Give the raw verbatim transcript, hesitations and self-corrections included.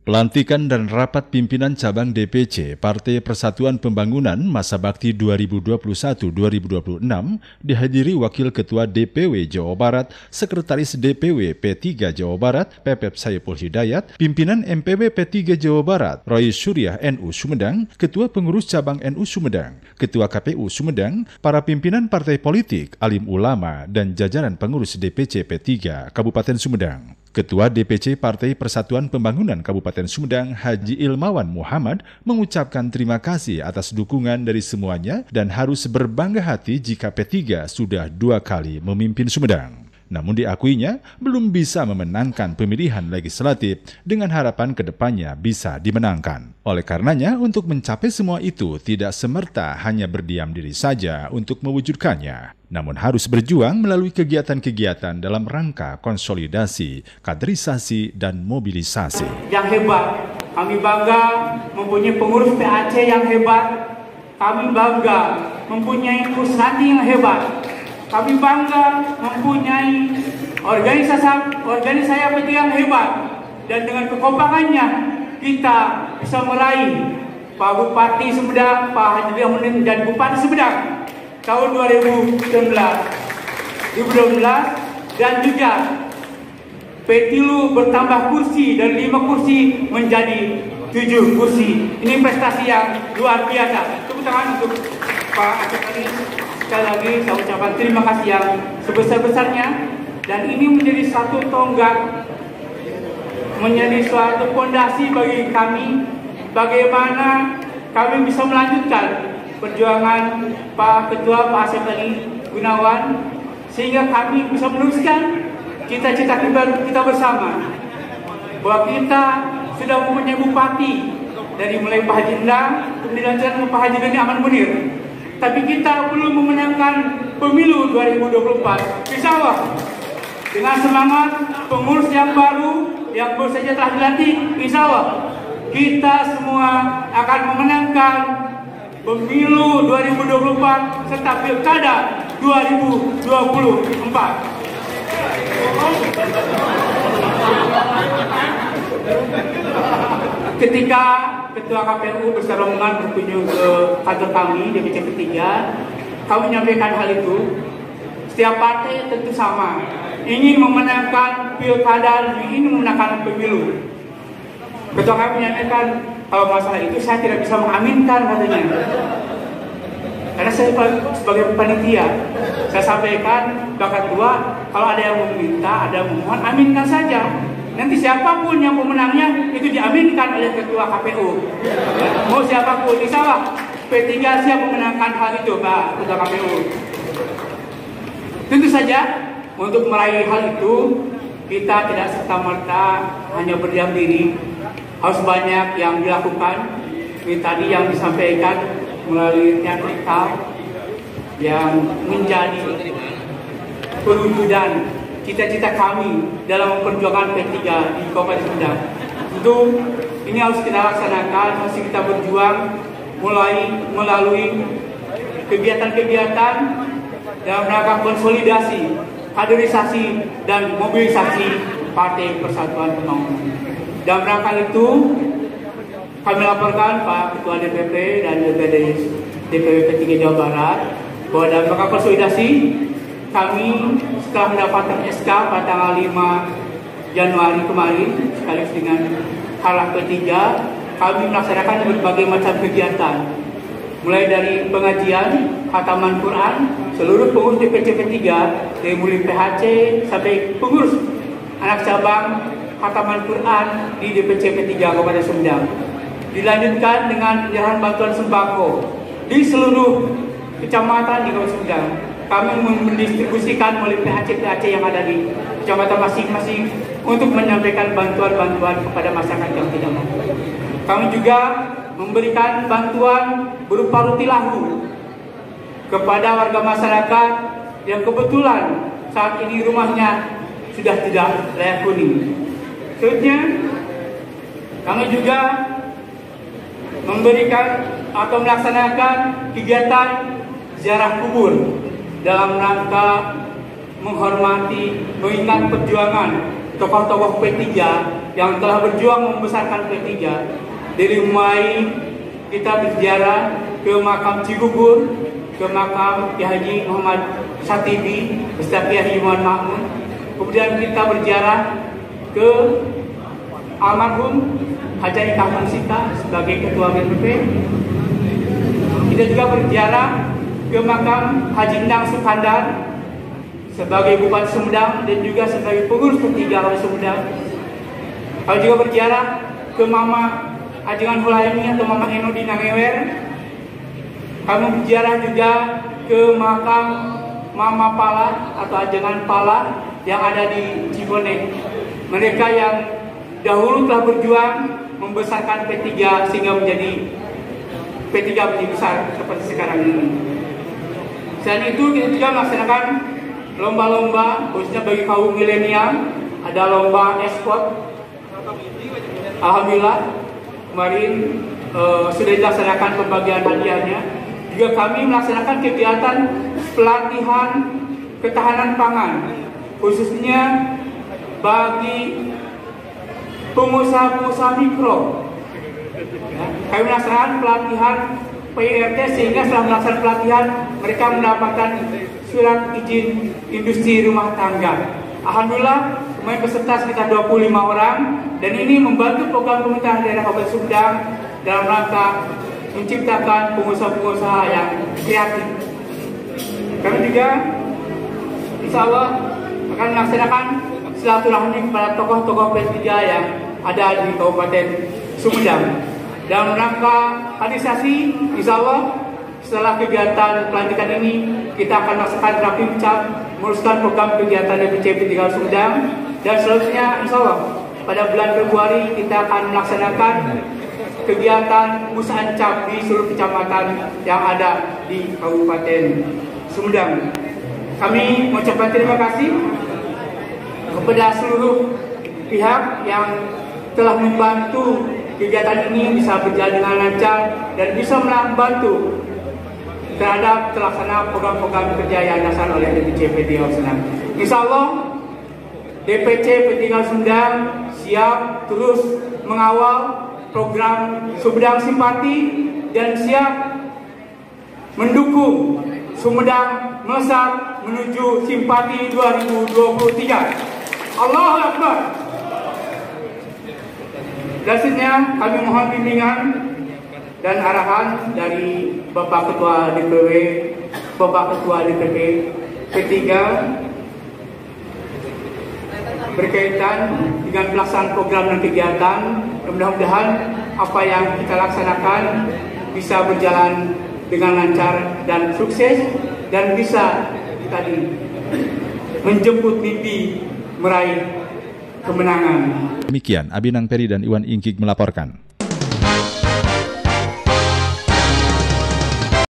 Pelantikan dan rapat pimpinan cabang D P C Partai Persatuan Pembangunan masa bakti dua ribu dua puluh satu sampai dua ribu dua puluh enam dihadiri Wakil Ketua D P W Jawa Barat, Sekretaris D P W P tiga Jawa Barat, Pepep Saiful Hidayat, Pimpinan M P B P tiga Jawa Barat, Roy Surya N U Sumedang, Ketua Pengurus Cabang N U Sumedang, Ketua K P U Sumedang, para pimpinan partai politik, alim ulama, dan jajaran pengurus D P C P tiga Kabupaten Sumedang. Ketua D P C Partai Persatuan Pembangunan Kabupaten Sumedang, Haji Ilmawan Muhammad, mengucapkan terima kasih atas dukungan dari semuanya dan harus berbangga hati jika P tiga sudah dua kali memimpin Sumedang. Namun diakuinya belum bisa memenangkan pemilihan legislatif dengan harapan kedepannya bisa dimenangkan. Oleh karenanya, untuk mencapai semua itu tidak semerta hanya berdiam diri saja untuk mewujudkannya, namun harus berjuang melalui kegiatan-kegiatan dalam rangka konsolidasi, kaderisasi, dan mobilisasi. Yang hebat, kami bangga mempunyai pengurus P A C yang hebat, kami bangga mempunyai pusrati yang hebat, kami bangga mempunyai organisasi organisasi P tiga yang hebat, dan dengan kekompakannya kita bisa meraih Pak Bupati Sumedang, Pak Haji Ilmawan dan Bupati Sumedang tahun dua ribu sembilan belas, dua ribu dua belas, dan juga P tiga bertambah kursi dari lima kursi menjadi tujuh kursi. Ini prestasi yang luar biasa. Tepuk tangan untuk Pak Aceh tadi. Sekali lagi saya ucapkan terima kasih yang sebesar-besarnya, dan ini menjadi satu tonggak, menjadi suatu fondasi bagi kami bagaimana kami bisa melanjutkan perjuangan Pak Ketua Pak Asep Gunawan, sehingga kami bisa meneruskan cita-cita kita bersama, bahwa kita sudah mempunyai bupati dari mulai Pak Haji Endang kemudian Pak Haji Deni Aman Munir, tapi kita belum memenangkan pemilu dua ribu dua puluh empat. Insya Allah dengan semangat pengurus yang baru yang baru saja telah dilantik, insya Allah kita semua akan memenangkan pemilu dua ribu dua puluh empat serta pilkada dua ribu dua puluh empat. Ketika Ketua K P U bersama rombongan berkunjung ke kantor kami D P C P tiga, kami menyampaikan hal itu. Setiap partai tentu sama, ingin memenangkan pilkada, ingin memenangkan pemilu. Ketua kami menyampaikan, kalau masalah itu saya tidak bisa mengaminkan katanya. Karena saya sebagai panitia, saya sampaikan bahkan dua, kalau ada yang meminta, ada yang memohon, aminkan saja. Nanti siapapun yang pemenangnya itu diaminkan oleh Ketua K P U. Ya, mau siapapun, insya Allah P tiga siap memenangkan hal itu, Pak Ketua K P U. Tentu saja untuk meraih hal itu kita tidak serta-merta hanya berdiam diri, harus banyak yang dilakukan. Ini tadi yang disampaikan melalui teatrikal yang menjadi perwujudan cita-cita kami dalam memperjuangkan P tiga di Kabupaten Sumedang. Tentu ini harus kita laksanakan, harus kita berjuang mulai melalui kegiatan-kegiatan dalam rangka konsolidasi, kaderisasi, dan mobilisasi Partai Persatuan Pembangunan. Dalam rangka itu kami laporkan Pak Ketua D P P dan D P D D P W P tiga Jawa Barat bahwa dalam rangka konsolidasi kami setelah mendapatkan S K pada tanggal lima Januari kemarin sekaligus dengan Harlah P tiga, kami melaksanakan berbagai macam kegiatan, mulai dari pengajian khataman Quran seluruh pengurus D P C P tiga dari mulai P H C sampai pengurus anak cabang khataman Quran di D P C P tiga Kabupaten Sumedang. Dilanjutkan dengan penyerahan bantuan sembako di seluruh kecamatan di Kabupaten Sumedang. Kami mendistribusikan melalui P H C P H C yang ada di kecamatan masing-masing untuk menyampaikan bantuan-bantuan kepada masyarakat yang tidak mampu. Kami juga memberikan bantuan berupa roti lahu kepada warga masyarakat yang kebetulan saat ini rumahnya sudah tidak layak huni. Selanjutnya, kami juga memberikan atau melaksanakan kegiatan ziarah kubur dalam rangka menghormati, mengingat perjuangan tokoh-tokoh P tiga yang telah berjuang membesarkan P tiga. Dari mulai kita berziarah ke makam Cigugur, ke makam Kiai Haji Muhammad Satibi beserta Kiai Haji Muhammad Mahmud. Kemudian kita berziarah ke almarhum Haji Kahman Sita sebagai ketua B P P. Kita juga berziarah ke makam Haji Endang Sukandar sebagai Bupati Sumedang dan juga sebagai pengurus ketiga Kota Sumedang. Kami juga berziarah ke Mama Ajengan Hulaimi atau Mama Eno di Nangewer. Kami berziarah juga ke makam Mama Pala atau Ajengan Pala yang ada di Cibonek. Mereka yang dahulu telah berjuang membesarkan P tiga sehingga menjadi P tiga menjadi besar seperti sekarang ini. Selain itu kita juga melaksanakan lomba-lomba khususnya bagi kaum milenial. Ada lomba ekspor. Alhamdulillah kemarin uh, sudah dilaksanakan pembagian hadiahnya. Juga kami melaksanakan kegiatan pelatihan ketahanan pangan khususnya bagi pengusaha-pengusaha mikro. Ya, kami melaksanakan pelatihan P I R T sehingga setelah melaksanakan pelatihan mereka mendapatkan surat izin industri rumah tangga. Alhamdulillah kemarin peserta sekitar dua puluh lima orang dan ini membantu program pemerintahan daerah Kabupaten Sumedang dalam rangka menciptakan pengusaha-pengusaha yang kreatif. Kami juga insya Allah akan melaksanakan silaturahmi kepada tokoh-tokoh P tiga yang ada di Kabupaten Sumedang. Dalam rangka kaderisasi, insya Allah setelah kegiatan pelantikan ini kita akan melaksanakan rapim cap, meneruskan program kegiatan D P C P tiga Sumedang, dan selanjutnya insya Allah pada bulan Februari kita akan melaksanakan kegiatan musaan cap di seluruh kecamatan yang ada di Kabupaten Sumedang. Kami mengucapkan terima kasih kepada seluruh pihak yang telah membantu kegiatan ini bisa berjalan dengan lancar dan bisa membantu terhadap terlaksana program-program kerja yang dilaksanakan oleh D P C P tiga Sumedang. Insya Allah D P C P tiga Sumedang siap terus mengawal program Sumedang Simpati dan siap mendukung Sumedang melesat menuju Simpati dua ribu dua puluh tiga. Allahu Akbar. Selanjutnya kami mohon bimbingan dan arahan dari Bapak Ketua D P W, Bapak Ketua D P P P tiga berkaitan dengan pelaksanaan program dan kegiatan. Mudah-mudahan apa yang kita laksanakan bisa berjalan dengan lancar dan sukses dan bisa tadi menjemput mimpi meraih kemenangan. Demikian Abinang Peri dan Iwan Ingkik melaporkan.